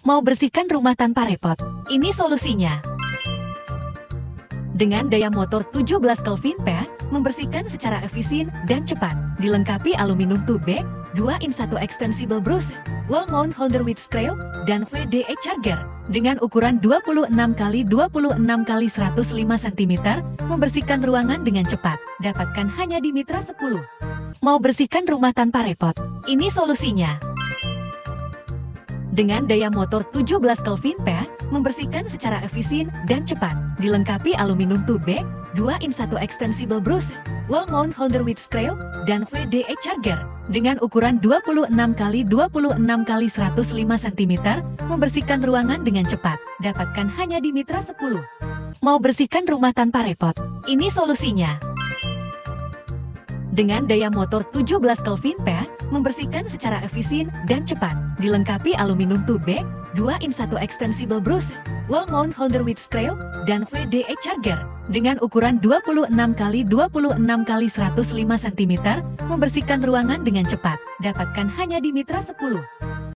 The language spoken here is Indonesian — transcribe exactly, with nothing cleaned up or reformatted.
Mau bersihkan rumah tanpa repot? Ini solusinya. Dengan daya motor tujuh belas Kelvin Peak, membersihkan secara efisien dan cepat. Dilengkapi aluminium tote bag, dua in satu extensible brush, wall mount holder with screw, dan V D A charger. Dengan ukuran dua puluh enam kali dua puluh enam kali seratus lima sentimeter, membersihkan ruangan dengan cepat. Dapatkan hanya di Mitra sepuluh. Mau bersihkan rumah tanpa repot? Ini solusinya. Dengan daya motor tujuh belas Kelvin Peak, membersihkan secara efisien dan cepat. Dilengkapi aluminium tote bag, dua in satu extensible brush, wall mount holder with screw, dan V D A charger. Dengan ukuran dua puluh enam kali dua puluh enam kali seratus lima sentimeter, membersihkan ruangan dengan cepat. Dapatkan hanya di Mitra sepuluh. Mau bersihkan rumah tanpa repot? Ini solusinya. Dengan daya motor tujuh belas Kelvin Peak, membersihkan secara efisien dan cepat. Dilengkapi aluminium tote bag, dua in satu extensible brush, wall mount holder with screw, dan V D A charger. Dengan ukuran dua puluh enam kali dua puluh enam kali seratus lima sentimeter, membersihkan ruangan dengan cepat. Dapatkan hanya di Mitra sepuluh.